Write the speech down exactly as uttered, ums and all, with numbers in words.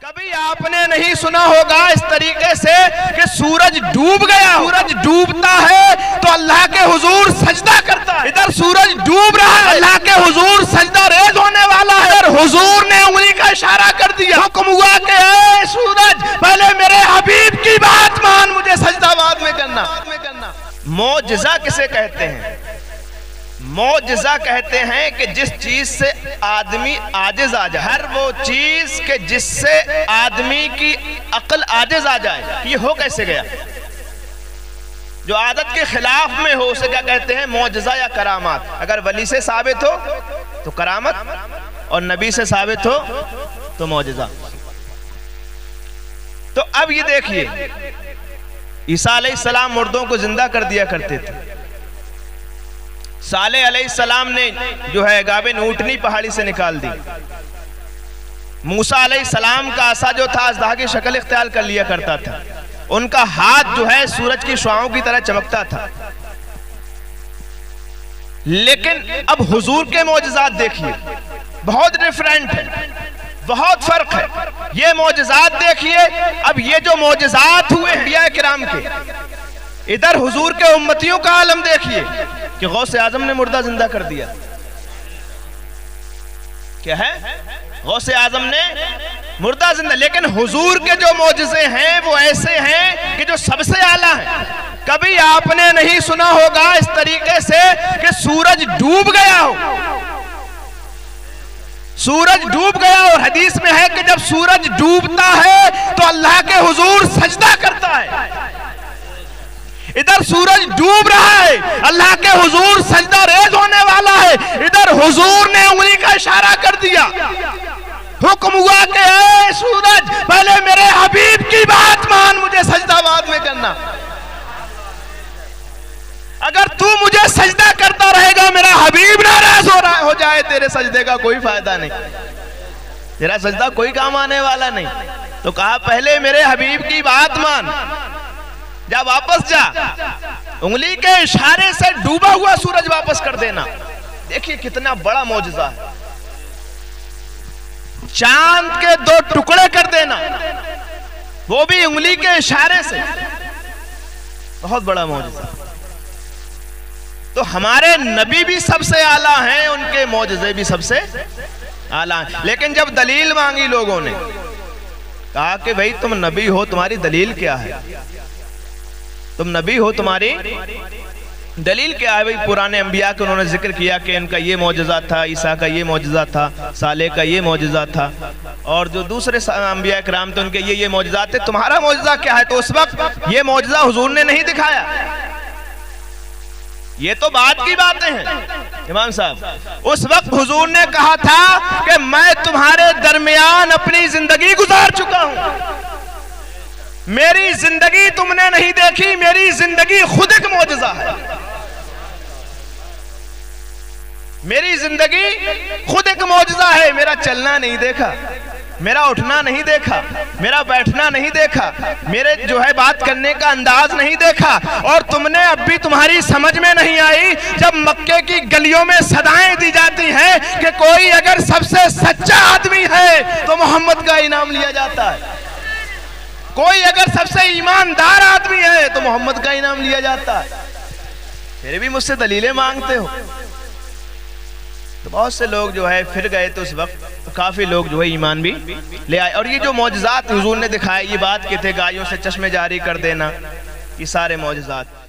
کبھی آپ نے نہیں سنا ہوگا اس طریقے سے کہ سورج ڈوب گیا، سورج ڈوبتا ہے تو اللہ کے حضور سجدہ کرتا ہے۔ ادھر سورج ڈوب رہا ہے، اللہ کے حضور سجدہ ریز ہونے والا ہے، ادھر حضور نے انگلی کا اشارہ کر دیا، حکم ہوا کہ اے سورج پہلے میرے حبیب کی بات مان، مجھے سجدہ بعد میں کرنا۔ معجزہ کسے کہتے ہیں؟ معجزہ کہتے ہیں کہ جس چیز سے آدمی عاجز آ جائے، ہر وہ چیز کہ جس سے آدمی کی عقل عاجز آ جائے، یہ ہو کیسے گیا؟ جو عادت کے خلاف میں ہو اسے کیا کہتے ہیں؟ معجزہ یا کرامات۔ اگر ولی سے ثابت ہو تو کرامت، اور نبی سے ثابت ہو تو معجزہ۔ تو اب یہ دیکھیے، عیسیٰ علیہ السلام مردوں کو زندہ کر دیا کرتے تھے، صالح علیہ السلام نے جو ہے گابن اونٹنی پہاڑی سے نکال دی، موسیٰ علیہ السلام کا عصا جو تھا اژدہا کی شکل اختیار کر لیا کرتا تھا، ان کا ہاتھ جو ہے سورج کی شعاؤں کی طرح چمکتا تھا۔ لیکن اب حضور کے معجزات دیکھیے، بہت ڈیفرنٹ ہے، بہت فرق ہے۔ یہ معجزات دیکھیے، اب یہ جو معجزات ہوئے انبیاء کرام کے، ادھر حضور کے امتیوں کا عالم دیکھیے کہ غوث اعظم نے مردہ زندہ کر دیا۔ کیا ہے؟ غوث اعظم نے مردہ زندہ، لیکن حضور کے جو معجزے ہیں وہ ایسے ہیں کہ جو سب سے اعلیٰ ہیں۔ کبھی آپ نے نہیں سنا ہوگا اس طریقے سے کہ سورج ڈوب گیا ہو، سورج ڈوب گیا، اور حدیث میں ہے کہ جب سورج ڈوبتا ہے تو اللہ کے حضور سجدہ کرتا ہے۔ ادھر سورج ڈوب رہا ہے، اللہ کے حضور سجدہ ریز ہونے والا ہے، ادھر حضور نے انگلی کا اشارہ کر دیا، حکم ہوا کہ اے سورج پہلے میرے حبیب کی بات مان، مجھے سجدہ بعد میں کرنا۔ اگر تو مجھے سجدہ کرتا رہے گا میرا حبیب ناراض ہو رہا ہو جائے، تیرے سجدے کا کوئی فائدہ نہیں، تیرا سجدہ کوئی کام آنے والا نہیں۔ تو کہا پہلے میرے حبیب کی بات مان، جا واپس جا، انگلی کے اشارے سے ڈوبا ہوا سورج واپس کر دینا۔ دیکھیے کتنا بڑا معجزہ ہے، چاند کے دو ٹکڑے کر دینا، وہ بھی انگلی کے اشارے سے، بہت بڑا معجزہ۔ تو ہمارے نبی بھی سب سے اعلیٰ ہیں، ان کے معجزے بھی سب سے اعلیٰ ہیں۔ لیکن جب دلیل مانگی لوگوں نے، کہا کہ بھئی تم نبی ہو، تمہاری دلیل کیا ہے؟ تم نبی ہو، تمہاری دلیل کیا ہے؟ بھئی پرانے انبیاء کے انہوں نے ذکر کیا کہ ان کا یہ معجزہ تھا، عیسیٰ کا یہ معجزہ تھا، صالح کا یہ معجزہ تھا، اور جو دوسرے انبیاء کرام تھے ان کے یہ یہ معجزات تھے، تمہارا معجزہ کیا ہے؟ تو اس وقت یہ معجزہ حضور نے نہیں دکھایا، یہ تو بعد کی باتیں ہیں امام صاحب۔ اس وقت حضور نے کہا تھا کہ میں تمہارے درمیان اپنی زندگی گزار چکا ہوں، میری زندگی تم نے نہیں دیکھی، میری زندگی خود ایک معجزہ ہے، میری زندگی خود ایک معجزہ ہے۔ میرا چلنا نہیں دیکھا، میرا اٹھنا نہیں دیکھا، میرا بیٹھنا نہیں دیکھا، میرے جو ہے بات کرنے کا انداز نہیں دیکھا، اور تم نے اب بھی تمہاری سمجھ میں نہیں آئی جب مکے کی گلیوں میں صدائیں دی جاتی ہیں کہ کوئی اگر سب سے سچا آدمی ہے تو محمد کا انعام لیا جاتا ہے، کوئی اگر سب سے ایماندار آدمی ہے تو محمد کا انعام لیا جاتا ہے، پھر بھی مجھ سے دلیلیں مانگتے ہو۔ تو بہت سے لوگ جو ہے پھر گئے، تو اس وقت کافی لوگ جو ہے ایمان بھی لے آئے۔ اور یہ جو معجزات حضور نے دکھائے، یہ بات کہ تھے گایوں سے چشمے جاری کر دینا، یہ سارے معجزات